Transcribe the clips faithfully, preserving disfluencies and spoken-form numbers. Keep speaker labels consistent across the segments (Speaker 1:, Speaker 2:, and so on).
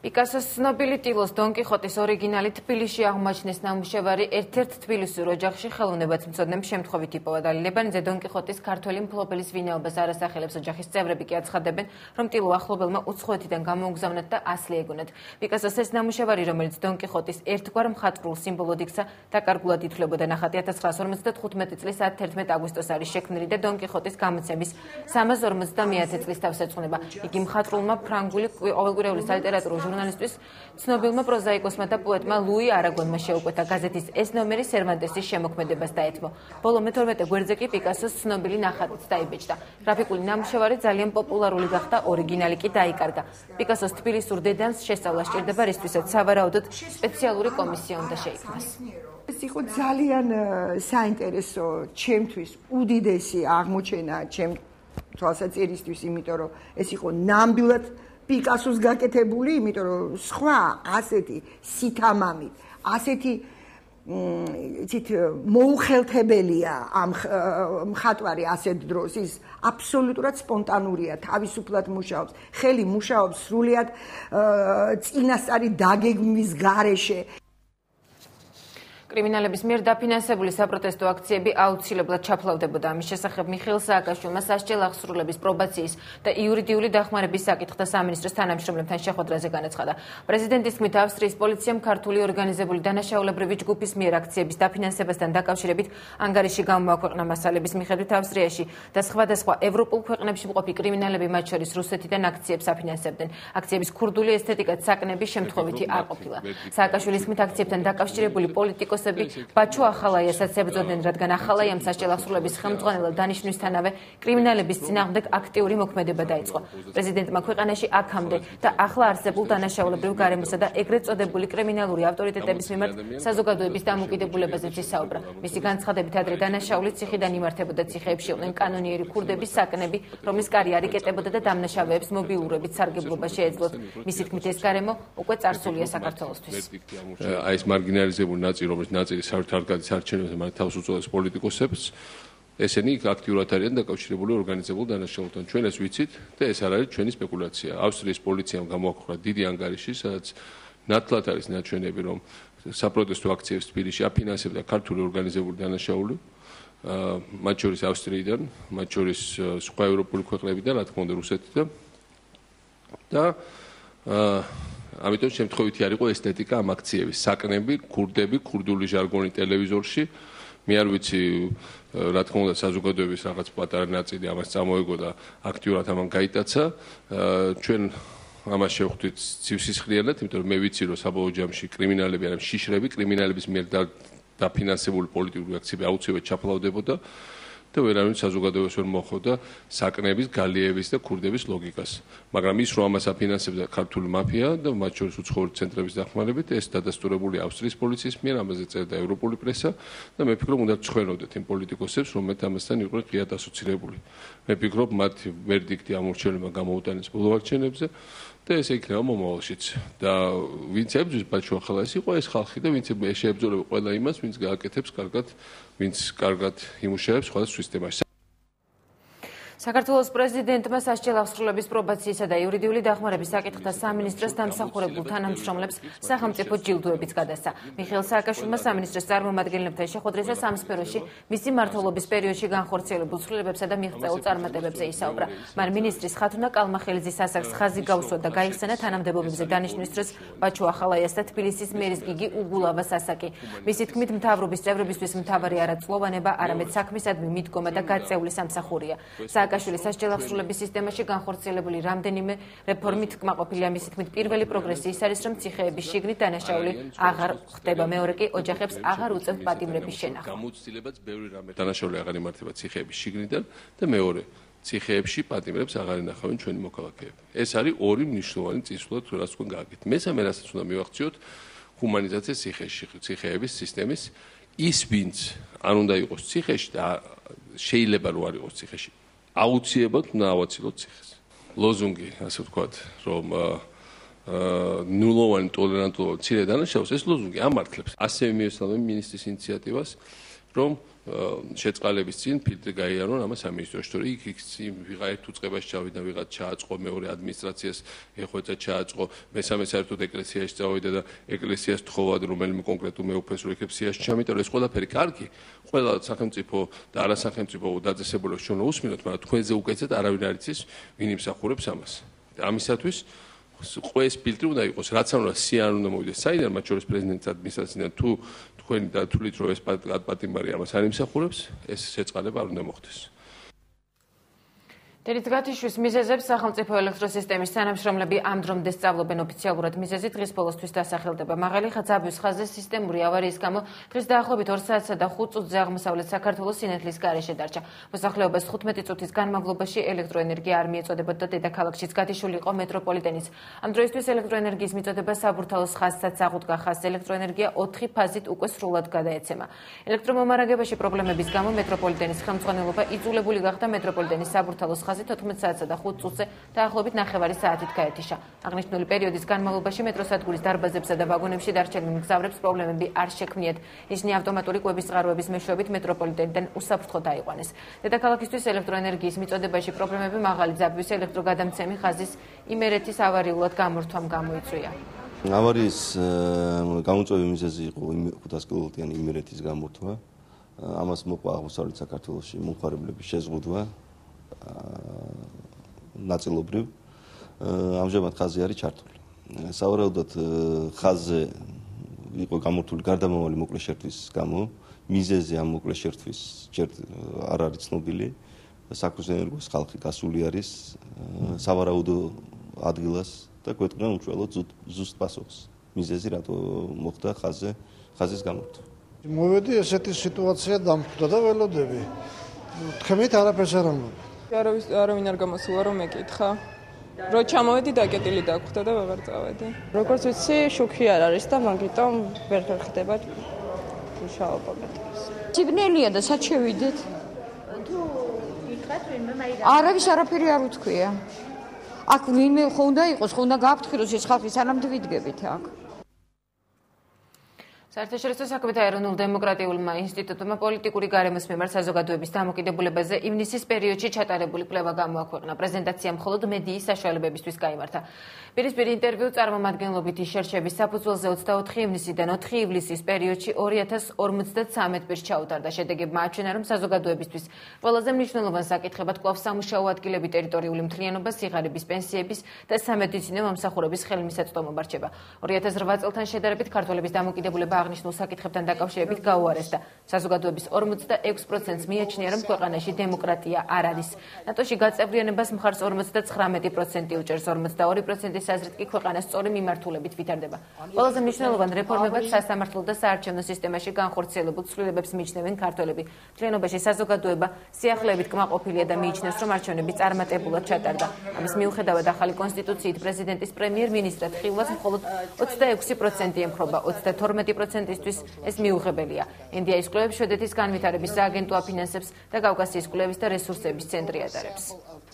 Speaker 1: პიკასოს ცნობილი ტილოს დონ კიხოტის ორიგინალი თბილისში აღმოაჩინეს ნამუშევარი ერთ-ერთ თბილისურ ოჯახში ხელოვნებაცმცოდნემ შემთხვევით იპოვა დალილება დონ კიხოტის ქართველი მფლობელის ვინაობას არასახელებს ოჯახის წევრები კი აცხადებენ რომ ტილო ახლობელმა უცხოეთიდან გამოუგზავნათ და ასლი ეგონათ. პიკასოს ეს ნამუშევარი რომელიც დონ კიხოტის ერთგვარ მხატვრულ სიმბოლოდ იქცა დაკარგულად ითვლებოდა ნახატი ათას ცხრაას ორმოცდათხუთმეტი წლის ათერთმეტ აგვისტოს არის შექმნილი და დონ კიხოტის გამოცემის სამას ორმოცდამეათე წლის თავს ეძღვნება. იგი მხატვრულმა ფრანგული ყოველკვირეული სალიტერატურო ჟურნალისტვის ცნობილმა პროზაიკოსმა და პოეტმა ლუი არაგონმა შეუკვეთა გაზეთის ეს ნომერი სერვანტესის შემოქმედებას დაეთმო. ბოლო მეთორმეტე გვერდზე კი პიკასოს ცნობილი ნახატიც დაიბეჭდა. გრაფიკული ნამუშევარი ძალიან პოპულარული გახდა, ორიგინალი კი დაიკარგა. პიკასოს თბილისურ დედანს შესწავლა სჭირდება, რისთვისაც სავარაუდოდ სპეციალური კომისია უნდა შეიქმნას.
Speaker 2: ეს იყო ძალიან საინტერესო, ჩემთვის უდიდესი აღმოჩენა ჩემ თვალსაჩინისთვის, იმიტომ რომ ეს იყო ნამდვილად პიკასოს გაკეთებული, იმიტომ რომ სხვა ასეთი სითამამით, ასეთი იცით მოუხელთებელია ამ მხატვარი ასეთ დროს, ის აბსოლუტურად სპონტანურია, თავისუფლად მუშაობს, ხელი მუშაობს სრულიად წინასწარი დაგეგმვის გარეშე.
Speaker 1: კრიმინალების მიერ დაფინანსებული საპროტესტო აქციები აუცილებლად ჩაფლავდებოდა. ამის შესახებ მიხეილ სააკაშვილმა სასჯელ აღსრულების პრობაციის და იურიდიული დახმარების საკითხთა სამინისტროს თანამშრომლებთან შეხვედრაზე განაცხადა. პრეზიდენტის თქმით, ავსტრიის პოლიციამ ქართული ორგანიზებული დანაშაულებრივი ჯგუფის მიერ აქციების დაფინანსებასთან დაკავშირებით ანგარიში გამოაქვეყნა. მასალების მიხედვით ავსტრიაში და სხვადასხვა ევროპულ ქვეყნებში მყოფი კრიმინალები, მათ შორის რუსეთიდან აქციებს აფინანსებდნენ. აქციების ქურდული ესთეტიკაც საკნები შემთხვევითი არ ყოფილა. სააკაშვილის თქმით, აქციებთან დაკავშირებული პოლიტიკოსები ბაჩო ახალაიასაც ებრძოდნენ, რადგან ახალაიამ სასჯელ აღსრულების ხელმძღვანელად დანიშნვისთანავე კრიმინალების წინააღმდეგ აქტიური მოქმედება დაიწყო. პრეზიდენტმა ქვეყანაში აქამდე და ახლა არსებულ დანაშაულებრივ გარემოსა და ეგრეთ წოდებული კრიმინალური ავტორიტეტების მიმართ საზოგადოების დამოკიდებულებაზეც ისაუბრა. მისი განცხადებით, ადრე დანაშაული ციხიდან იმართებოდა, ციხეებში იყვნენ კანონიერი ქურდების საკნები, რომლის კარიერა კეტებოდა და დამნაშავეებს მობილურობით სარგებლობა შეეძლოთ. მისი თქმით, ეს გარემო უკვე წარსულია საქართველოსთვის.
Speaker 3: აი ეს მარგინალიზებული ნაწილი, რომელიც ნაწილი საერთოდ გადის არჩევნებზე, მაგრამ თავს უწოდებს პოლიტიკოსებს, ესენი აქტიურად არიან დაკავშირებული ორგანიზებულ დანაშაულებთან. ჩვენ ეს ვიცით და ეს არ არის ჩვენი სპეკულაცია. ავსტრიის პოლიციამ გამოაქვეყნა დიდი ანგარიში, სადაც ნათლად არის ნაჩვენები, რომ საპროტესტო აქციებს თბილისში აფინანსებდა ქართული ორგანიზებული დანაშაული, მათ შორის ავსტრიიდან, მათ შორის სხვა ევროპული ქვეყნებიდან, რა თქმა უნდა რუსეთიდან და ამიტომ შემთხვევითი არ იყო ესთეტიკა ამ აქციების, საკნები, ქურდები, ქურდული ჟარგონი ტელევიზორში. მე არ ვიცი, რა თქმა უნდა, საზოგადოების რაღაც პატარა ნაწილი ამას წამოეგო და აქტიურად ამან გაიტაცა. ჩვენ ამას შევხვდით ცივსისხლიანად, იმიტომ რომ მე ვიცი, რომ საბოლოო ჯამში კრიმინალები არა შიშრები, კრიმინალების მიერ დაფინანსებული პოლიტიკური აქციები აუცილებლად ჩაფლავდებოდა და ვერავინ საზოგადოებას ვერ მოხვდა საკნების, გალიევის და ქურდების ლოგიკას. მაგრამ ის რომ ამას აფინანსებდა ქართული მაფია და მათ შორის უცხოური ცენტრების დახმარებით, ეს დადასტურებული ავსტრიის პოლიციის მიერ, ამაზე წერდა ევროპული პრესა და მე ფიქრობ, უნდა ცხვენოდეთ იმ პოლიტიკოსებს, რომელთ ამასთან იყვნენ ღიად ასოცირებული. მე ფიქრობ, მათი ვერდიქტი ამორჩენება გამოუტანეს ბოლო არჩევნებზე და ეს იქნება მომავალშიც. და ვინც ებრძვის ბაჩო ახალაიას იყო ეს ხალხი და ვინც შეებრძოლება ყველა იმას, ვინც გააკეთებს კარგად, ვინც კარგად იმუშავებს სხვადასხვა სისტემაში.
Speaker 1: საქართველოს პრეზიდენტმა სასჯელ აღსრულების პრობაციისა და იურიდიული დახმარების საკითხთა სამინისტროს დამსახურებულ თანამშრომლებს სახელმწიფო ჯილდოებიც გადასცა. მიხეილ სააკაშვილმა სამინისტროს წარმომადგენლებთან შეხვედრაზე სამ სფეროში მისი მმართველობის პერიოდში განხორციელებულ ცვლილებებსა და მიღწეულ წარმატებებზე ისაუბრა. მან მინისტრის ხათუნა კალმახელიძის ასაკს ხაზი გაუსვა და გაიხსენა თანამდებობებზე დანიშნვის დროს ბაჩო ახალაიას და თბილისის მერის გიგი უგულავას ასაკი. მისი თქმით, მთავრობის წევრებისთვის მთავარი არა წლოვანება, არამედ საქმისადმი მიდგომა და გაწეული სამსახურია. სააკაშვილის სასჯელ აღსრულების სისტემაში განხორციელებული რამდენიმე რეფორმით კმაყოფილია. მისი თქმით, პირველი პროგრესი ის არის, რომ ციხეების შიგნით დანაშაული აღარ ხდება, მეორე კი ოჯახებს აღარ უწევთ პატიმრების შენახვა.
Speaker 3: გამოცდილებაც ბევრი რამე დანაშაული აღარ იმართება ციხეების შიგნიდან და მეორე ციხეებში პატიმრებს აღარ ენახავენ ჩვენი მოქალაქეები. ეს არის ორი მნიშვნელოვანი წინსვლა, რაც თქვენ გააკეთეთ. მესამე რასაც უნდა მივახციოთ, ჰუმანიზაცია ციხეში, ციხეების სისტემის. ის ვინც არ უნდა იყოს ციხეში და შეიძლება რომ არ იყოს ციხეში, აუცილებლად უნდა ავაცილოთ ციხეს. ლოზუნგი, ასე ვთქვათ, რომ ნულოვანი ტოლერანტულობა მცირე დანაშაულს, ეს ლოზუნგი ამართლებს. ასევე მიესალმები მინისტრის ინიციატივას, რომ შეწყალების წინ ფილტრი გაიარონ ამას სამინისტროში, თორე იქ იქ ვიღა ერთ უწყებაში ჩავიდა, ვიღა ჩააწყო, მეორე ადმინისტრაციას ეხვეწა ჩააწყო, მესამე საერთოდ ეკლესიაში წავიდა და ეკლესიას თხოვად რომელიმე კონკრეტულ მეუფეს რო იქ სიაში ჩამიტარო, ეს ყველაფერი კარგი, ყველა სახელმწიფო და არასახელმწიფო დაწესებულებას ჩვენ უსმინოთ, მაგრამ თქვენზე უკეთესად არავინ არ იცის, ვინ იმსახურებს ამას. ამისათვის ყველას ფილტრი უნდა იყოს, რაც არ უნდა სიან უნდა მოვიდეს საიდან, მათ შორის პრეზიდენტის ადმინისტრაციიდან თუ თქვენი დათვლით რომ ეს პატიმარი ამას არ იმსახურებს, ეს შეწყალება არ უნდა მოხდეს.
Speaker 1: დედითგათიშვის მიზეზებს სახელმწიფო ელექტროსისტემის თანამშრომლები ამ დრომდე სწავლობენ ოფიციალურად მიზეზი დღის ბოლოსთვის დასახელდება. მაღალი ხაზაბის ხაზზე სისტემური ავარიის გამო დღის დაახლოებით ორ საათსა და ხუთ წუთზე აღმოსავლეთ საქართველოს სინათლის გარეშე დარჩა. მოსახლეობას თხუთმეტი წუთის განმავლობაში ელექტროენერგია არ მიეწოდებოდა და დედაქალაქშიც გათიშული იყო მეტროპოლიტენის. ამ დროისთვის ელექტროენერგიის მიწოდება საბურთალოს ხაზსაც აღუდგა ხაზს. ელექტროენერგია ოთხი ფაზით უკვე სრულად გადაეცემა. ელექტრომომარაგებაში პრობლემების გამო მეტროპოლიტენის ხელმძღვანელობა იძულებული გახდა მეტროპოლიტენის საბურთალოს თოთხმეტ საათსა და ხუთ წუთზე დაახლოებით ნახევარი საათით გაეთიშა. აღნიშნული პერიოდის განმავლობაში მეტროსადგურის დარბაზებსა და ვაგონებში დარჩენილ მგზავრებს პრობლემები არ შექმნიათ. ისინი ავტომატური კვების წყაროების მეშვეობით მეტროპოლიტენიდან უსაფრთხოდ აიყვანეს. დედაქალაქისთვის ელექტროენერგიის მიწოდებაში პრობლემები მაღალი ძაბვის ელექტროგადამცემი ხაზის იმერეთის ავარიულად გამორთვამ გამოიწვია.
Speaker 4: ავარიის გამოწვევის მიზეზი იყო ხუთას კილოვოლტიანი იმერეთის გამორთვა. ამას მოყვა აღმოსავლეთ საქართველოში მომხმარებლების შეზღუდვა. ნაწილობრივ ამჟამად ხაზი არის ჩართული. სავარაუდოდ ხაზზე იყო გამორთული გარდამავალი მოკლე შერთვის გამო, მიზეზი ამ მოკლე შერთვის არ არის ცნობილი. საქმის ენერგოს ხალხი გასული არის სავარაუდო ადგილას და გვეტყვიან უშუალოდ ზუსტ პასუხს. მიზეზი რატო მოხდა ხაზზე ხაზის გამორთვა.
Speaker 5: მოვედი ესეთი სიტუაცია დამხვდა და ველოდები. თქვენით არაფერს არ ამბობ.
Speaker 6: არავის არავინ არ გამოსულა რომ მეკითხა. რო ჩამოვედი დაკეტილი დაგხვდა და ვეღარ წავედი.
Speaker 7: როგორც ვიცი, შუქი არ არის და მაგიტომ ვერ ხდება მუშაობა მეტყვის. ციგნელია და სად შევიდეთ? თუ ვიტყათ ვინმე მაინც არავის არაფერი არ უთქვია. აქ ვინმე ხო უნდა იყოს, ხო უნდა გააფრთხილოს ეს ხალხი სანამ დვიდგებით აქ.
Speaker 1: საერთაშორისო საქმეთა ეროვნულ დემოკრატიულმა ინსტიტუტმა პოლიტიკური გარემოს მიმართ საზოგადოების დამოკიდებულებაზე ივნისის პერიოდში ჩატარებული კვლევა გამოაქვეყნა. პრეზენტაცია მხოლოდ მედიის საშუალებებისთვის გაიმართა. პირისპირ ინტერვიუ წარმომადგენლობითი შერჩევის საფუძველზე ოცდაოთხი ივნისიდან ოთხი ივლისის პერიოდში ორი ათას ორმოცდათსამეტ პირს ჩაუტარდა. შედეგებმა აჩვენა, რომ საზოგადოებისთვის ყველაზე მნიშვნელოვან საკითხებად კვლავ სამუშაო ადგილები, ტერიტორიული მთლიანობა, სიღარიბის, პენსიების და სამედიცინო მომსახურების ხელმისაწვდომობა რჩება. ორი ათას რვა წელთან შედარებით ქართველების დამოკიდებულება აღნიშნულ საკითხებთან დაკავშირებით გაუარესდა. საზოგადოების ორმოცდაექვს პროცენტს მიაჩნია, რომ ქვეყანაში დემოკრატია არ არის. ნატოში გაწევრიანებას მხარს ორმოცდათხრამეტი პროცენტი უჭერს, ორმოცდაორი პროცენტის აზრით კი ქვეყანა სწორი მიმართულებით ვითარდება. ყველაზე მნიშვნელოვან რეფორმებად სასამართლო და საარჩევნო სისტემაში განხორციელებულ ცვლილებებს მიიჩნევენ ქართველები. მთლიანობაში საზოგადოება სიახლეებით კმაყოფილია და მიიჩნევს, რომ არჩევნები წარმატებულად ჩატარდა. ამის მიუხედავად ახალი კონსტიტუციით პრეზიდენტის პრემიერ-მინისტრად ხილვას მხოლოდ ოცდაექვსი პროცენტი ემხრობა, ოცდათორმეტი პროცენტისთვის ეს მიუღებელია. ინდიის კვლევებს შვედეთის განვითარების სააგენტო აფინანსებს და კავკასიის კვლევის და რესურსების ცენტრი ატარებს.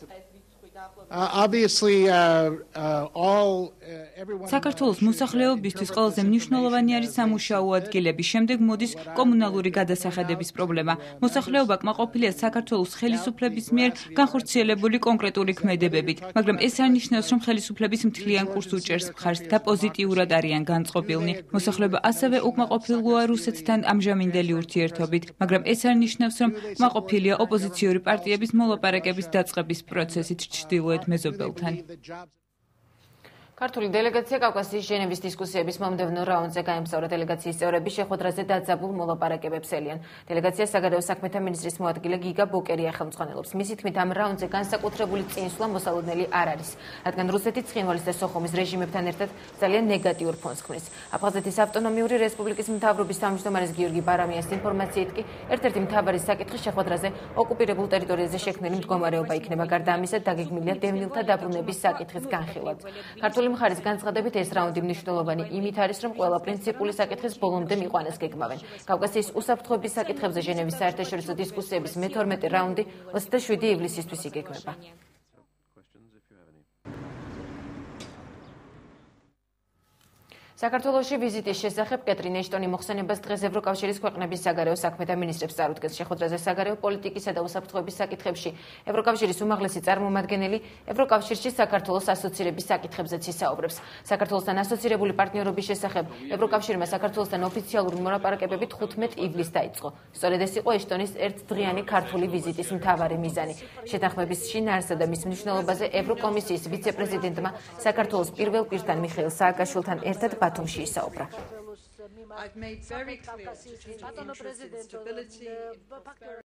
Speaker 8: საქართველოს მოსახლეობისთვის ყველაზე მნიშვნელოვანი არის სამუშაო ადგილები, შემდეგ მოდის კომუნალური გადასახადების პრობლემა. მოსახლეობა კმაყოფილია საქართველოს ხელისუფლების მიერ განხორციელებული კონკრეტული ქმედებებით, მაგრამ ეს არ ნიშნავს, რომ ხელისუფლების მთლიან კურსს უჭერს მხარს და პოზიტიურად არიან განწყობილნი. მოსახლეობა ასევე უკმაყოფილოა რუსეთთან ამჟამინდელი ურთიერთობით, მაგრამ ეს არ ნიშნავს, რომ კმაყოფილია ოპოზიციური პარტიების მოლაპარაკების დაწყების პროცესით ჩრდილოეთ მეზობელთან.
Speaker 1: ქართული დელეგაცია კავკასიის ჟენევის დისკუსიების მომდევნო რაუნდზე გაემგზავრა. დელეგაციის წევრები შეხვედრაზე დაძაბულ მოლაპარაკებებს ელიან. დელეგაციას საგარეო საქმეთა მინისტრის მოადგილე გიგა ბოკერია ხელმძღვანელობს. მისი თქმით, ამ რაუნდზე განსაკუთრებული წინსვლა მოსალოდნელი არ არის, რადგან რუსეთი ცხინვალის და სოხუმის რეჟიმებთან ერთად ძალიან ნეგატიურ ფონს ქმნის. აფხაზეთის ავტონომიური რესპუბლიკის მთავრობის თავმჯდომარის გიორგი ბარამიანის ინფორმაციით კი ერთ-ერთი მთავარი საკითხი შეხვედრაზე ოკუპირებულ ტერიტორიაზე შექმნილი მდგომარეობა იქნება. გარდა ამისა, დაგეგმილია დევნილთა დაბრუნების საკითხის განხილვაც. ქართული მხარის განცხადებით ეს რაუნდი მნიშვნელოვანი იმით არის, რომ ყველა პრინციპული საკითხის ბოლომდე მიყვანას გეგმავენ. კავკასიის უსაფრთხოების საკითხებზე ჟენევის საერთაშორისო დისკუსიების მეთორმეტე რაუნდი ოცდაშვიდი ივლისისთვის იგეგმება. საქართველოში ვიზიტის შესახებ კეტრინ ეშტონი მოხსენებას დღეს ევროკავშირის ქვეყნების საგარეო საქმეთა მინისტრებს წარუდგენს. შეხვედრაზე საგარეო პოლიტიკისა და უსაფრთხოების საკითხებში ევროკავშირის უმაღლესი წარმომადგენელი ევროკავშირში საქართველოს ასოცირების საკითხებზეც ისაუბრებს. საქართველოსთან ასოცირებული პარტნიორობის შესახებ ევროკავშირმა საქართველოსთან ოფიციალური მოლაპარაკებები თხუთმეტ ივლისს დაიწყო. სწორედ ეს იყო ეშტონის ერთდღიანი ქართული ვიზიტის მთავარი მიზანი. შეთანხმების შინაარსსა და მის მნიშვნელობაზე ევროკომისიის ვიცე-პრეზიდენტმა საქართველოს პირველ პირთან მიხეილ სააკაშვილთან ერთად ბათუმში ისაუბრა.